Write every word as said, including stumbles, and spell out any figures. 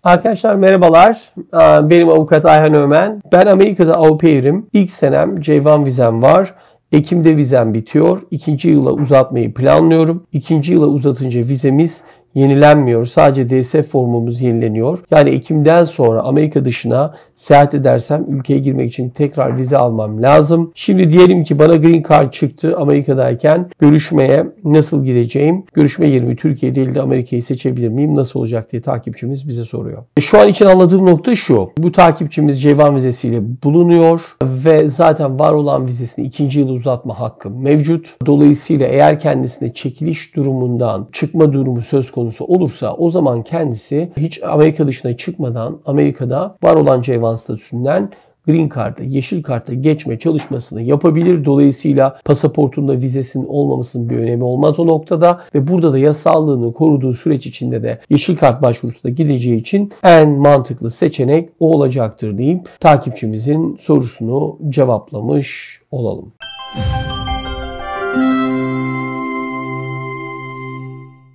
Arkadaşlar merhabalar. Benim avukat Ayhan Ömen. Ben Amerika'da au pairim. İlk senem C bir vizem var. Ekim'de vizem bitiyor. İkinci yıla uzatmayı planlıyorum. İkinci yıla uzatınca vizemiz yenilenmiyor. Sadece D S formumuz yenileniyor. Yani Ekim'den sonra Amerika dışına seyahat edersem ülkeye girmek için tekrar vize almam lazım. Şimdi diyelim ki bana Green Card çıktı Amerika'dayken. Görüşmeye nasıl gideceğim? Görüşme yerimi Türkiye değil de Amerika'yı seçebilir miyim? Nasıl olacak diye takipçimiz bize soruyor. Şu an için anladığım nokta şu. Bu takipçimiz C bir vizesiyle bulunuyor ve zaten var olan vizesini ikinci yıla uzatma hakkı mevcut. Dolayısıyla eğer kendisine çekiliş durumundan çıkma durumu söz konusu konusu olursa o zaman kendisi hiç Amerika dışına çıkmadan Amerika'da var olan C bir statüsünden Green Card'a, Yeşil Kart'a geçme çalışmasını yapabilir. Dolayısıyla pasaportunda vizesinin olmamasının bir önemi olmaz o noktada ve burada da yasallığını koruduğu süreç içinde de Yeşil Kart başvurusuna gideceği için en mantıklı seçenek o olacaktır deyip takipçimizin sorusunu cevaplamış olalım.